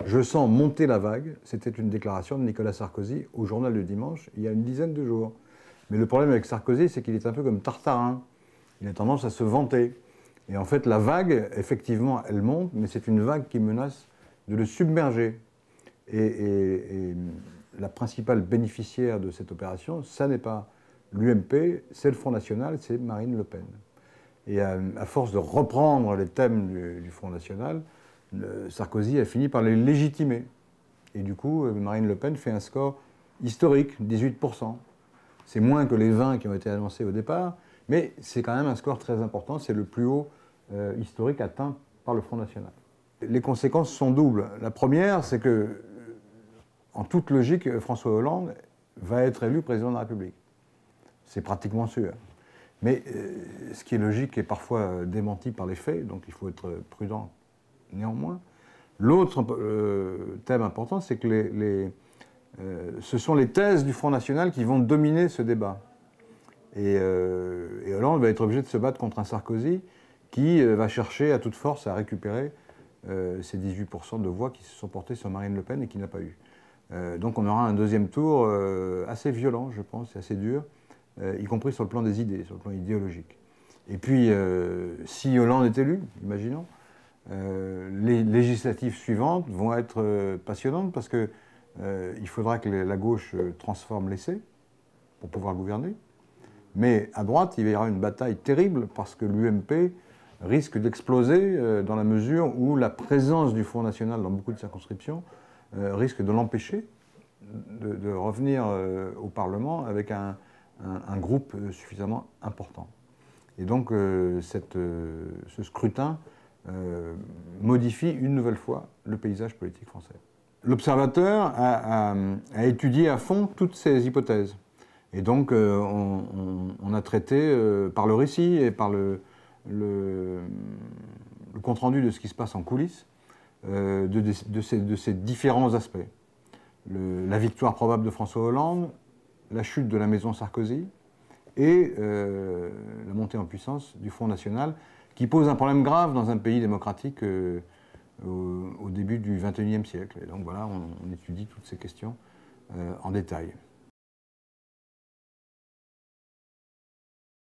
Je sens monter la vague. C'était une déclaration de Nicolas Sarkozy au journal du dimanche, il y a une dizaine de jours. Mais le problème avec Sarkozy, c'est qu'il est un peu comme Tartarin. Il a tendance à se vanter. Et en fait, la vague, effectivement, elle monte, mais c'est une vague qui menace de le submerger. Et la principale bénéficiaire de cette opération, ça n'est pas l'UMP, c'est le Front National, c'est Marine Le Pen. Et à force de reprendre les thèmes du Front National, Sarkozy a fini par les légitimer. Et du coup, Marine Le Pen fait un score historique, 18%. C'est moins que les 20 qui ont été annoncés au départ, mais c'est quand même un score très important. C'est le plus haut historique atteint par le Front National. Les conséquences sont doubles. La première, c'est que, en toute logique, François Hollande va être élu président de la République. C'est pratiquement sûr. Mais ce qui est logique est parfois démenti par les faits, donc il faut être prudent néanmoins. L'autre thème important, c'est que ce sont les thèses du Front National qui vont dominer ce débat. Et Hollande va être obligé de se battre contre un Sarkozy qui va chercher à toute force à récupérer ces 18% de voix qui se sont portées sur Marine Le Pen et qui n'a pas eu. Donc on aura un deuxième tour assez violent, je pense, et assez dur, y compris sur le plan des idées, sur le plan idéologique. Et puis, si Hollande est élu, imaginons, les législatives suivantes vont être passionnantes parce que il faudra que la gauche transforme l'essai pour pouvoir gouverner. Mais à droite, il y aura une bataille terrible parce que l'UMP risque d'exploser dans la mesure où la présence du Front National dans beaucoup de circonscriptions risque de l'empêcher de revenir au Parlement avec un groupe suffisamment important. Et donc ce scrutin modifie une nouvelle fois le paysage politique français. L'observateur a étudié à fond toutes ces hypothèses. Et donc on a traité par le récit et par le compte-rendu de ce qui se passe en coulisses de ces différents aspects. La victoire probable de François Hollande, la chute de la maison Sarkozy et la montée en puissance du Front National qui pose un problème grave dans un pays démocratique au début du XXIe siècle. Et donc voilà, on étudie toutes ces questions en détail.